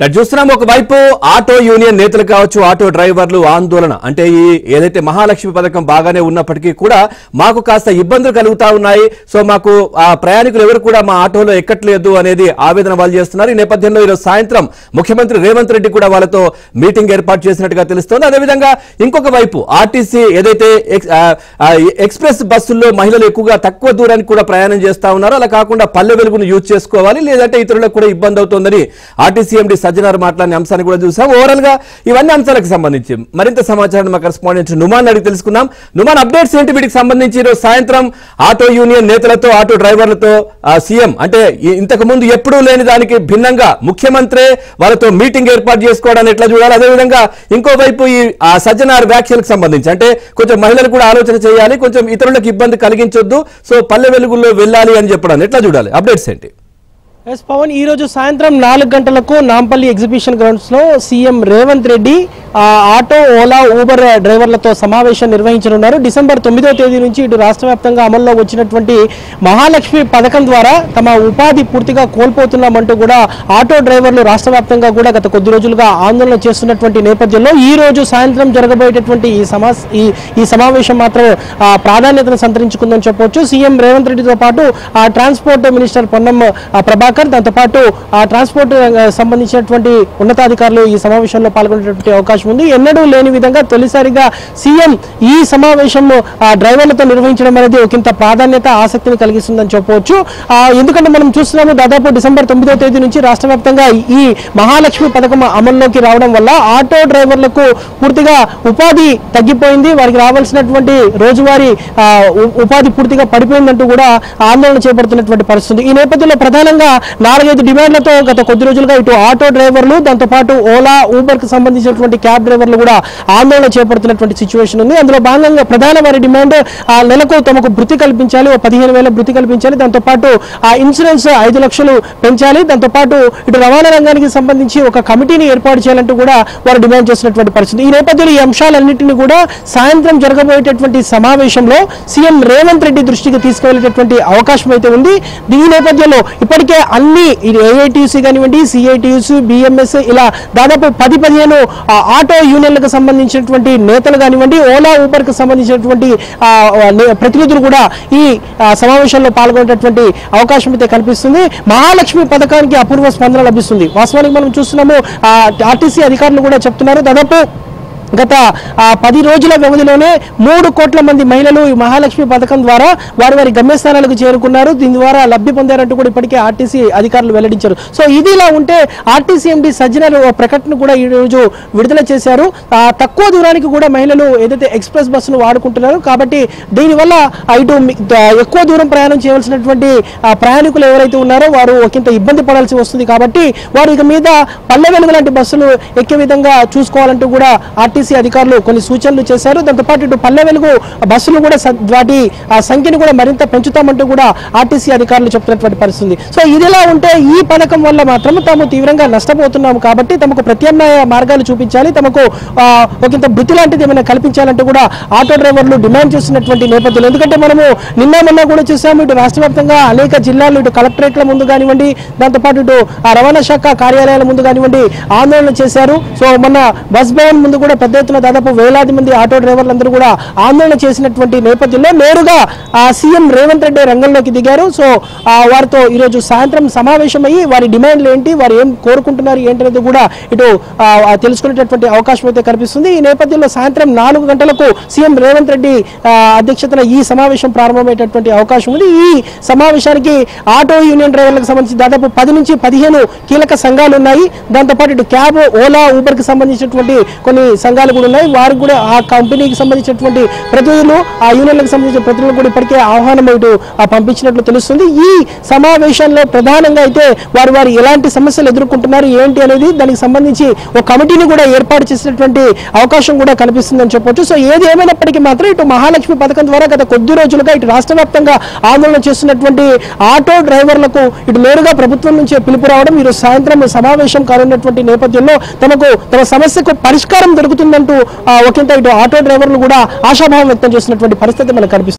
చూస్తున్నాం ఒకవైపు auto union నేతలు కావచ్చు ఆటో డ్రైవర్లు ఆందోళన అంటే ఈ ఏదైతే మహాలక్ష్మి పథకం బాగానే ఉన్నప్పటికీ కూడా మాకు కాస్త ఇబ్బందులు కలుగుతా ఉన్నాయి సో మాకు ఆ ప్రయాణికులు ఎవరు కూడా మా ఆటోలో ఎక్కట్లేదు అనేది ఆవేదన వాళ్ళు చేస్తున్నారు ఈ నేపథ్యంలో ఈరోజు సాయంత్రం ముఖ్యమంత్రి రేవంత్ రెడ్డి కూడా వాళ్ళతో మీటింగ్ ఏర్పాటు చేసినట్టుగా తెలుస్తోంది అదేవిధంగా ఇంకొక వైపు ఆర్టీసీ ఏదైతే ఎక్స్ప్రెస్ బస్సుల్లో మహిళలు ఎక్కువగా తక్కువ దూరానికి కూడా ప్రయాణం చేస్తా ఉన్నారో అలా కాకుండా పల్లె వెలుగును యూజ్ చేసుకోవాలి లేదంటే ఇతరులకు కూడా ఇబ్బంది అవుతోందని ఆర్టీసీ ఎండీ సజ్జనార్ మాట్లాడిన అంశాన్ని కూడా చూసాం ఓవరాల్ గా ఇవన్నీ అంశాలకు సంబంధించి మరింత సమాచారం మా కరెస్పాండెంట్ నుమాన్ అడిగి తెలుసుకుందాం నుమాన్ అప్డేట్స్ ఏంటి వీటికి సంబంధించి ఈరోజు సాయంత్రం ఆటో యూనియన్ నేతలతో ఆటో డ్రైవర్లతో సీఎం అంటే ఇంతకు ముందు ఎప్పుడూ లేని దానికి భిన్నంగా ముఖ్యమంత్రి వాళ్ళతో మీటింగ్ ఏర్పాటు చేసుకోవడానికి ఎట్లా చూడాలి అదేవిధంగా ఇంకోవైపు ఈ సజ్జనార్ వ్యాఖ్యలకు సంబంధించి అంటే కొంచెం మహిళలు కూడా ఆలోచన చేయాలి కొంచెం ఇతరులకు ఇబ్బంది కలిగించొద్దు సో పల్లె వెలుగుల్లో వెళ్ళాలి అని చెప్పడానికి ఎట్లా చూడాలి అప్డేట్స్ ఏంటి ఎస్ పవన్ ఈ రోజు సాయంత్రం 4 గంటలకు నాంపల్లి ఎగ్జిబిషన్ గ్రౌండ్స్ లో CM Revanth Reddy auto Ola Uber డ్రైవర్లతో సమావేశం నిర్వహించనున్నారు డిసెంబర్ 9వ తేదీ నుంచి ఇటు రాష్ట్ర వ్యాప్తంగా అమల్లో వచ్చినటువంటి మహాలక్ష్మి పథకం ద్వారా తమ ఉపాధి పూర్తిగా కోల్పోతున్నామంటూ కూడా ఆటో డ్రైవర్లు రాష్ట్ర వ్యాప్తంగా కూడా గత కొద్ది రోజులుగా ఆందోళన చేస్తున్నటువంటి నేపథ్యంలో ఈ రోజు సాయంత్రం జరగబోయేటటువంటి ఈ సమావేశం మాత్రం ప్రాధాన్యతను సంతరించుకుందని చెప్పవచ్చు సీఎం రేవంత్ రెడ్డితో పాటు ట్రాన్స్పోర్ట్ మినిస్టర్ పొన్నం ప్రభాకర్ దాంతో పాటు ట్రాన్స్పోర్ట్ సంబంధించినటువంటి ఉన్నతాధికారులు ఈ సమావేశంలో పాల్గొనేటువంటి అవకాశం ఉంది ఎన్నడూ లేని విధంగా తొలిసారిగా సీఎం ఈ సమావేశం డ్రైవర్లతో నిర్వహించడం అనేది ఒకంత ప్రాధాన్యత ఆసక్తిని కలిగిస్తుందని చెప్పవచ్చు ఎందుకంటే మనం చూస్తున్నాము దాదాపు డిసెంబర్ 9వ తేదీ నుంచి రాష్ట్ర వ్యాప్తంగా ఈ మహాలక్ష్మి పథకం అమల్లోకి రావడం వల్ల ఆటో డ్రైవర్లకు పూర్తిగా ఉపాధి తగ్గిపోయింది వారికి రావాల్సినటువంటి రోజువారీ ఉపాధి పూర్తిగా పడిపోయిందంటూ కూడా ఆందోళన చేపడుతున్నటువంటి పరిస్థితి ఈ నేపథ్యంలో ప్రధానంగా 4-5 డిమాండ్లతో గత కొద్ది రోజులుగా ఇటు ఆటో డ్రైవర్లు దాంతో పాటు ఓలా ఊబర్ కు సంబంధించినటువంటి క్యాబ్ డ్రైవర్లు కూడా ఆందోళన చేపడుతున్నటువంటి సిచ్యువేషన్ ఉంది అందులో భాగంగా ప్రధాన వారి డిమాండ్ నెలకు తమకు భృతి కల్పించాలి 15,000 భృతి కల్పించాలి దాంతో పాటు ఇన్సూరెన్స్ 5 లక్షలు పెంచాలి దాంతో పాటు ఇటు రవాణా రంగానికి సంబంధించి ఒక కమిటీని ఏర్పాటు చేయాలంటూ కూడా వారు డిమాండ్ చేసినటువంటి పరిస్థితి ఈ నేపథ్యంలో ఈ అంశాలన్నింటినీ కూడా సాయంత్రం జరగబోయేటటువంటి సమావేశంలో సీఎం రేవంత్ రెడ్డి దృష్టికి తీసుకువెళ్ళేటటువంటి అవకాశం అయితే ఉంది ఈ నేపథ్యంలో ఇప్పటికే అన్ని ఏఐటీసీ కానివ్వండి సిఐటియుసి బిఎంఎస్ ఇలా దాదాపు 10-15 ఆటో యూనియన్లకు సంబంధించినటువంటి నేతలు కానివ్వండి ఓలా ఊబర్ కు సంబంధించినటువంటి ప్రతినిధులు కూడా ఈ సమావేశంలో పాల్గొనేటటువంటి అవకాశం అయితే కనిపిస్తుంది మహాలక్ష్మి పథకానికి అపూర్వ స్పందన లభిస్తుంది వాస్తవానికి మనం చూస్తున్నాము ఆర్టీసీ అధికారులు కూడా చెప్తున్నారు దాదాపు గత 10 రోజుల వ్యవధిలోనే 3 కోట్ల మంది మహిళలు ఈ మహాలక్ష్మి పథకం ద్వారా వారి గమ్యస్థానాలకు చేరుకున్నారు దీని ద్వారా లబ్ధి పొందారంటూ కూడా ఇప్పటికే ఆర్టీసీ అధికారులు వెల్లడించారు సో ఇదిలా ఉంటే ఆర్టీసీ ఎండీ సజ్జనార్ ప్రకటన కూడా ఈ రోజు విడుదల చేశారు తక్కువ దూరానికి కూడా మహిళలు ఏదైతే ఎక్స్ప్రెస్ బస్సును వాడుకుంటున్నారు కాబట్టి దీనివల్ల ఇటు ఎక్కువ దూరం ప్రయాణం చేయవలసినటువంటి ప్రయాణికులు ఎవరైతే ఉన్నారో వారు ఒకంత ఇబ్బంది పడాల్సి వస్తుంది కాబట్టి వారు ఇక మీద పల్లె వెలుగు లాంటి బస్సులు ఎక్కే విధంగా చూసుకోవాలంటూ కూడా ఆర్టీసీ అధికారులు కొన్ని సూచనలు చేశారు దాంతో పాటు ఇటు పల్లె వెలుగు బస్సులు కూడా వాటి సంఖ్యను కూడా మరింత పెంచుతామంటూ కూడా ఆర్టీసీ అధికారులు చెప్తున్నటువంటి పరిస్థితి సో ఇదిలా ఉంటే ఈ పథకం వల్ల మాత్రం తాము తీవ్రంగా నష్టపోతున్నాము కాబట్టి తమకు ప్రత్యామ్నాయ మార్గాలు చూపించాలి తమకు ఒకంత భృతి లాంటిది ఏమైనా కల్పించాలంటూ కూడా ఆటో డ్రైవర్లు డిమాండ్ చేస్తున్నటువంటి నేపథ్యంలో ఎందుకంటే మనము మొన్న కూడా చూసాము ఇటు రాష్ట్ర వ్యాప్తంగా అనేక జిల్లాలు ఇటు కలెక్టరేట్ల ముందు కానివ్వండి దాంతోపాటు ఇటు రవాణా శాఖ కార్యాలయాల ముందు కానివ్వండి ఆందోళన చేశారు సో మొన్న బస్ భవన్ ముందు కూడా పెద్ద ఎత్తున దాదాపు వేలాది మంది ఆటో డ్రైవర్లందరూ కూడా ఆందోళన చేసినటువంటి నేపథ్యంలో నేరుగా సీఎం రేవంత్ రెడ్డి రంగంలోకి దిగారు సో వారితో ఈరోజు సాయంత్రం సమావేశమయ్యి వారి డిమాండ్లు ఏంటి వారు ఏం కోరుకుంటున్నారు ఏంటనేది కూడా ఇటు తెలుసుకునేటటువంటి అవకాశం అయితే కనిపిస్తుంది ఈ నేపథ్యంలో సాయంత్రం 4 గంటలకు సీఎం రేవంత్ రెడ్డి అధ్యక్షతన ఈ సమావేశం ప్రారంభమయ్యేటటువంటి అవకాశం ఉంది ఈ సమావేశానికి ఆటో యూనియన్ డ్రైవర్లకు సంబంధించి దాదాపు 10 నుంచి 15 కీలక సంఘాలు ఉన్నాయి దాంతోపాటు ఇటు క్యాబ్ ఓలా ఊబర్ కి సంబంధించినటువంటి కొన్ని సంఘాలు కూడా ఉన్నాయి వారికి కూడా ఆ కంపెనీకి సంబంధించినటువంటి ప్రతినిధులు ఆ యూనియన్లకు సంబంధించిన ప్రతినిధులు కూడా ఇప్పటికే ఆహ్వానం ఇటు పంపించినట్లు తెలుస్తుంది ఈ సమావేశంలో ప్రధానంగా అయితే వారు ఎలాంటి సమస్యలు ఎదుర్కొంటున్నారు ఏంటి అనేది దానికి సంబంధించి ఒక కమిటీని కూడా ఏర్పాటు చేసినటువంటి అవకాశం కూడా కనిపిస్తుందని చెప్పొచ్చు సో ఏది ఏమైనప్పటికీ మాత్రం ఇటు మహాలక్ష్మి పథకం ద్వారా గత కొద్ది రోజులుగా ఇటు రాష్ట్ర వ్యాప్తంగా ఆందోళన చేస్తున్నటువంటి ఆటో డ్రైవర్లకు ఇటు నేరుగా ప్రభుత్వం నుంచే పిలుపు రావడం ఈరోజు సాయంత్రం సమావేశం కానున్నటువంటి నేపథ్యంలో తమ సమస్యకు పరిష్కారం దొరుకుతుందంటూ ఒకంత ఇటు ఆటో డ్రైవర్లు కూడా ఆశాభావం వ్యక్తం చేస్తున్నటువంటి పరిస్థితి మనకు కనిపిస్తుంది